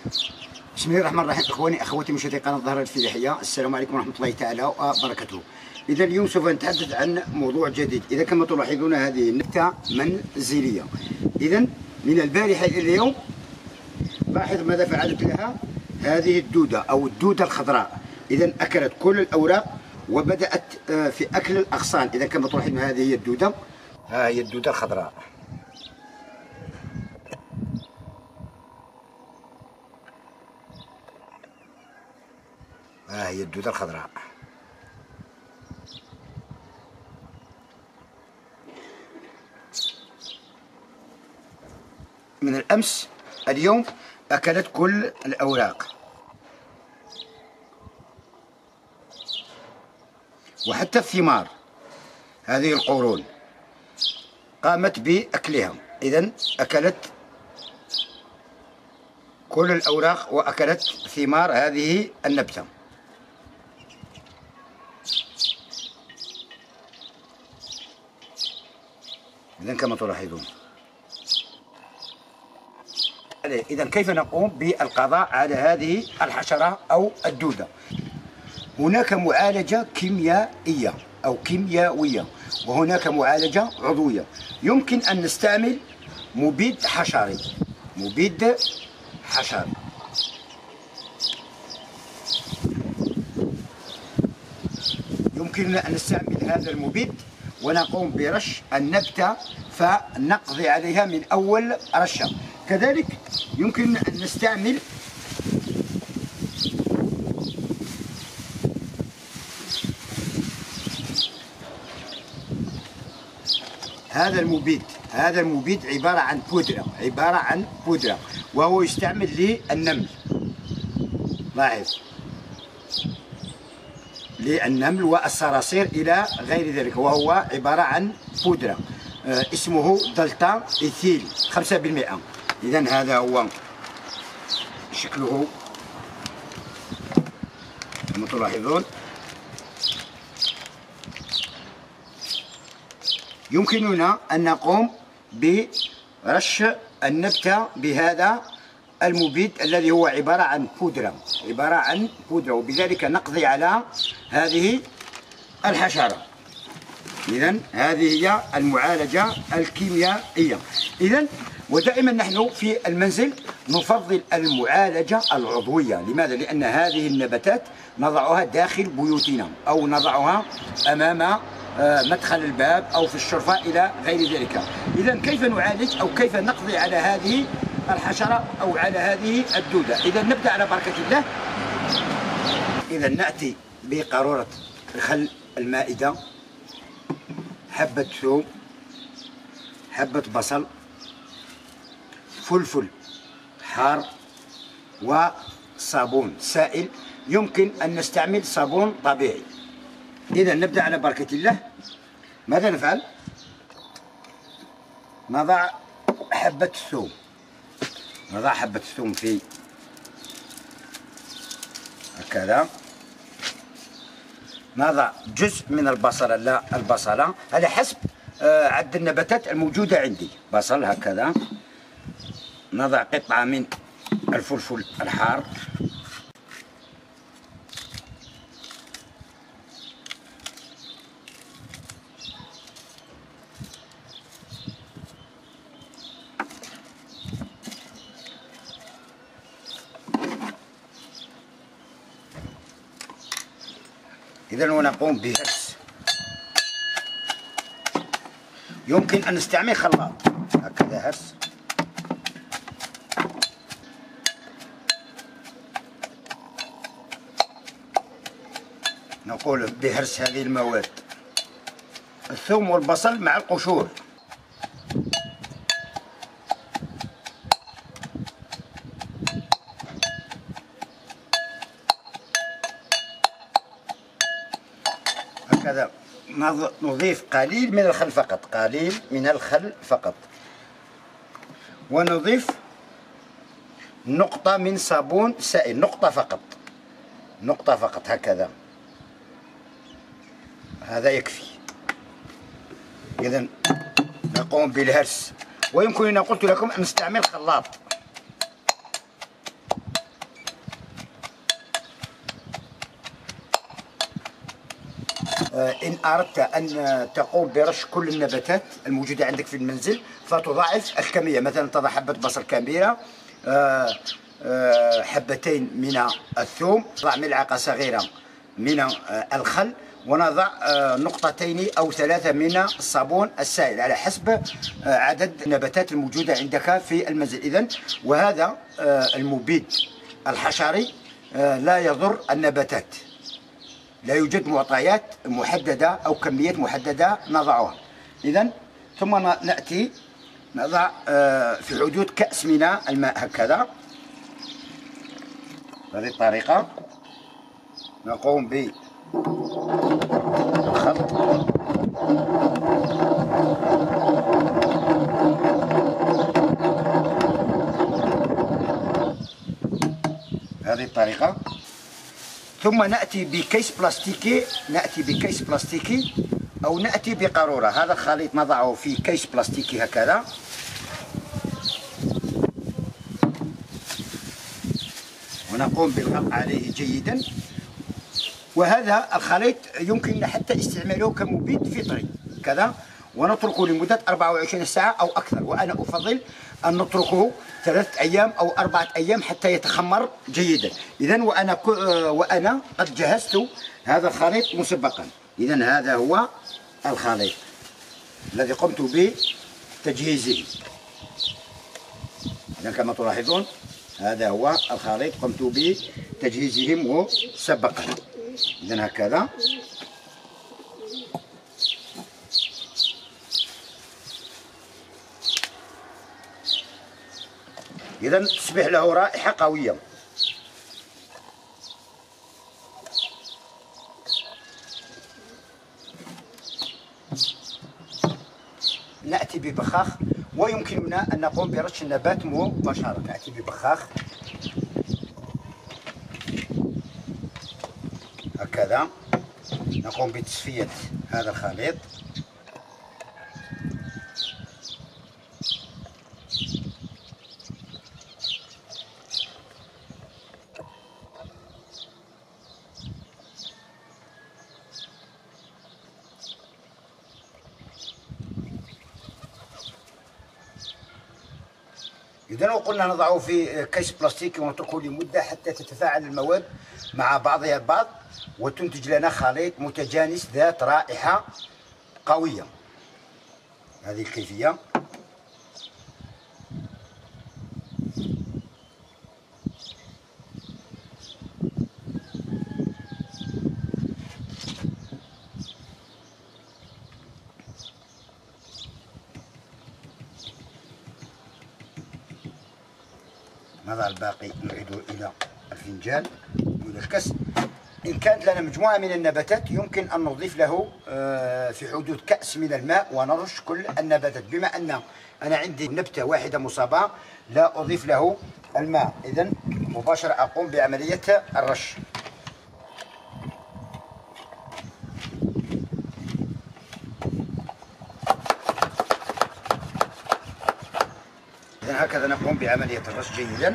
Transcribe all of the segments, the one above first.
بسم الله الرحمن الرحيم. اخواني اخواتي مشاهدي قناه ظهر الفلاحيه، السلام عليكم ورحمه الله تعالى وبركاته. اذا اليوم سوف نتحدث عن موضوع جديد. اذا كما تلاحظون هذه النبته منزليه. اذا من البارحه الى اليوم لاحظ ماذا فعلت لها هذه الدوده او الدوده الخضراء. اذا اكلت كل الاوراق وبدات في اكل الاغصان. اذا كما تلاحظون هذه هي الدوده، ها هي الدوده الخضراء. ها هي الدودة الخضراء. من الأمس اليوم أكلت كل الأوراق وحتى الثمار. هذه القرون قامت بأكلها. إذن أكلت كل الأوراق وأكلت ثمار هذه النبتة. إذن كما تلاحظون. إذن كيف نقوم بالقضاء على هذه الحشرة أو الدودة؟ هناك معالجة كيميائية أو كيميائية، وهناك معالجة عضوية. يمكن أن نستعمل مبيد حشري. مبيد حشري يمكننا أن نستعمل هذا المبيد ونقوم برش النبتة فنقضي عليها من أول رشة. كذلك يمكن أن نستعمل هذا المبيد. هذا المبيد عبارة عن بودرة، وهو يستعمل للنمل. لاحظ، للنمل والصراصير إلى غير ذلك، وهو عبارة عن بودرة اسمه دلتا إيثيل 5%. إذن هذا هو شكله كما تلاحظون. يمكننا أن نقوم برش النبتة بهذا المبيد الذي هو عبارة عن بودرة، وبذلك نقضي على هذه الحشرة. إذن هذه هي المعالجة الكيميائية. إذن ودائما نحن في المنزل نفضل المعالجة العضوية. لماذا؟ لأن هذه النباتات نضعها داخل بيوتنا أو نضعها أمام مدخل الباب أو في الشرفة إلى غير ذلك. إذن كيف نعالج أو كيف نقضي على هذه الحشرة أو على هذه الدودة؟ إذا نبدأ على بركة الله. إذا نأتي بقارورة خل المائدة، حبة ثوم، حبة بصل، فلفل حار، وصابون سائل. يمكن أن نستعمل صابون طبيعي. إذا نبدأ على بركة الله. ماذا نفعل؟ نضع حبة الثوم. في هكذا. نضع جزء من البصلة على حسب عدد النباتات الموجودة عندي. بصل هكذا. نضع قطعة من الفلفل الحار، إذن ونقوم بهرس. يمكن أن نستعمل خلاط هكذا هرس. نقول بهرس هذه المواد، الثوم والبصل مع القشور. هكذا نضيف قليل من الخل فقط، ونضيف نقطة من صابون سائل، نقطة فقط هكذا. هذا يكفي. إذن نقوم بالهرس. ويمكننا قلت لكم أن نستعمل خلاط. إن أردت أن تقوم برش كل النباتات الموجودة عندك في المنزل فتضاعف الكمية. مثلا تضع حبة بصل كبيرة، حبتين من الثوم، نضع ملعقة صغيرة من الخل، ونضع نقطتين أو ثلاثة من الصابون السائل على حسب عدد النباتات الموجودة عندك في المنزل. إذن وهذا المبيد الحشري لا يضر النباتات، لا يوجد معطيات محددة أو كميات محددة نضعها. إذن ثم نأتي نضع في حدود كأس من الماء هكذا. بهذه الطريقة نقوم بالخلط. بهذه الطريقة ثم نأتي بكيس بلاستيكي أو نأتي بقارورة. هذا الخليط نضعه في كيس بلاستيكي هكذا، ونقوم بالغلق عليه جيدا. وهذا الخليط يمكن حتى استعماله كمبيد فطري كذا، ونتركه لمدة 24 ساعة أو أكثر. وأنا أفضل أن نتركه 3 أيام أو 4 أيام حتى يتخمر جيدا. إذن وأنا قد جهزت هذا الخليط مسبقا. إذن هذا هو الخليط الذي قمت بتجهيزه. إذن كما تلاحظون هذا هو الخليط قمت بتجهيزه مسبقا. إذن هكذا. إذن تصبح له رائحة قوية. نأتي ببخاخ، ويمكننا أن نقوم برش النبات مباشرة. نأتي ببخاخ هكذا، نقوم بتصفية هذا الخليط. إذا قلنا نضعه في كيس بلاستيكي ونتركه لمدة حتى تتفاعل المواد مع بعضها البعض وتنتج لنا خليط متجانس ذات رائحة قوية. هذه الكيفية. نضع الباقي نعيده إلى الفنجان إلى الكأس. إن كانت لنا مجموعة من النباتات يمكن أن نضيف له في حدود كأس من الماء ونرش كل النباتات. بما أن أنا عندي نبتة واحدة مصابة لا أضيف له الماء، إذن مباشرة أقوم بعملية الرش. إذن هكذا نقوم بعملية الرش جيدا.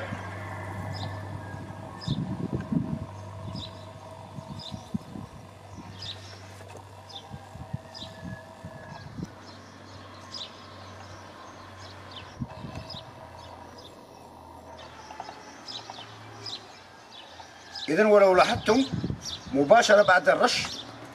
إذن ولو لاحظتم مباشرة بعد الرش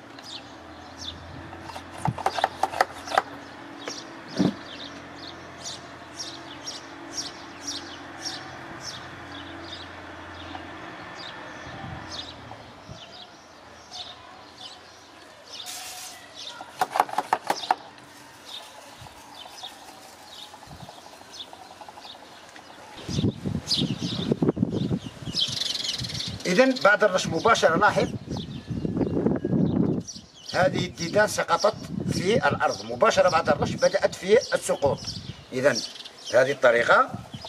إذن بعد الرش مباشرة لاحظ هذه الديدان سقطت في الأرض مباشرة بعد الرش، بدأت في السقوط. إذن هذه الطريقة.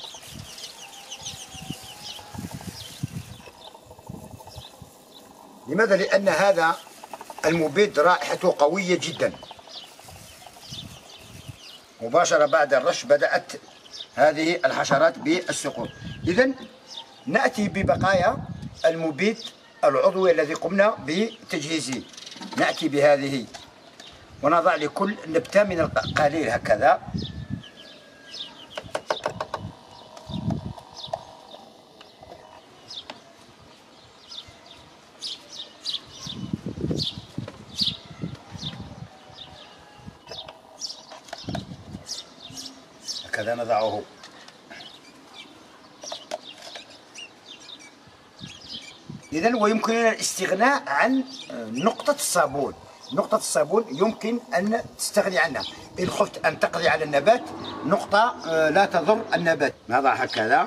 لماذا؟ لأن هذا المبيد رائحته قوية جدا. مباشرة بعد الرش بدأت هذه الحشرات بالسقوط. إذن نأتي ببقايا المبيد العضوي الذي قمنا بتجهيزه. نأتي بهذه ونضع لكل نبتة من القليل هكذا. هكذا نضعه. إذن ويمكننا الاستغناء عن نقطة الصابون. نقطة الصابون يمكن أن تستغني عنها إن خفت أن تقضي على النبات. نقطة لا تضر النبات. نضع هكذا.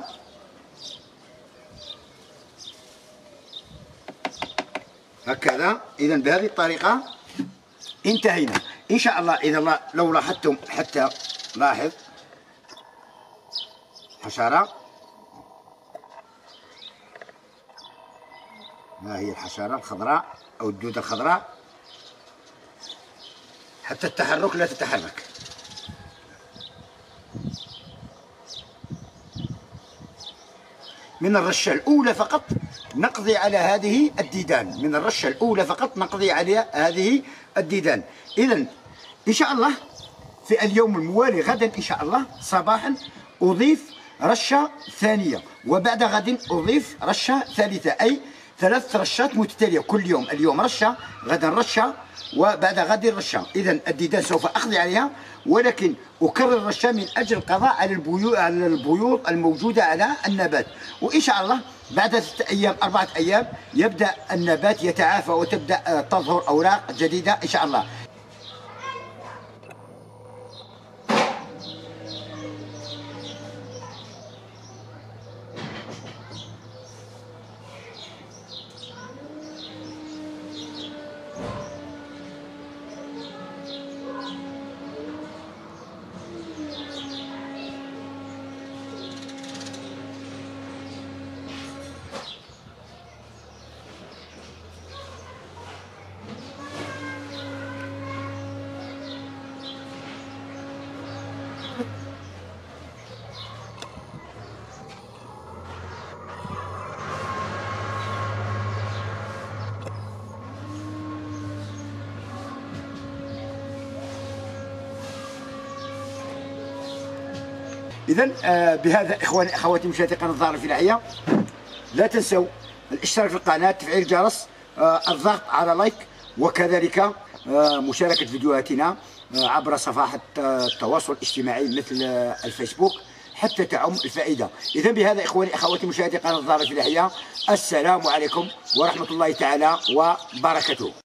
هكذا. إذن بهذه الطريقة انتهينا إن شاء الله. إذا لو لاحظتم حتى لاحظ حشرة، ما هي الحشرة الخضراء أو الدودة الخضراء، حتى التحرك لا تتحرك. من الرشة الأولى فقط نقضي على هذه الديدان. من الرشة الأولى فقط نقضي على هذه الديدان. إذن إن شاء الله في اليوم الموالي غدا إن شاء الله صباحا أضيف رشة ثانية، وبعد غد أضيف رشة ثالثة، أي 3 رشات متتالية كل يوم. اليوم رشة، غدا رشة، وبعد غد رشة. إذن الديدان سوف أقضي عليها، ولكن أكرر الرشة من أجل القضاء على البيوض الموجودة على النبات. وإن شاء الله بعد 6 أيام 4 أيام يبدأ النبات يتعافى وتبدأ تظهر أوراق جديدة إن شاء الله. إذن بهذا إخواني أخواتي مشاهدي قناة الظاهر الفلاحية، لا تنسوا الاشتراك في القناة، تفعيل الجرس، الضغط على لايك، وكذلك مشاركة فيديوهاتنا عبر صفحات التواصل الاجتماعي مثل الفيسبوك حتى تعم الفائدة. إذن بهذا إخواني أخواتي مشاهدي قناة الظاهر الفلاحية، السلام عليكم ورحمة الله تعالى وبركاته.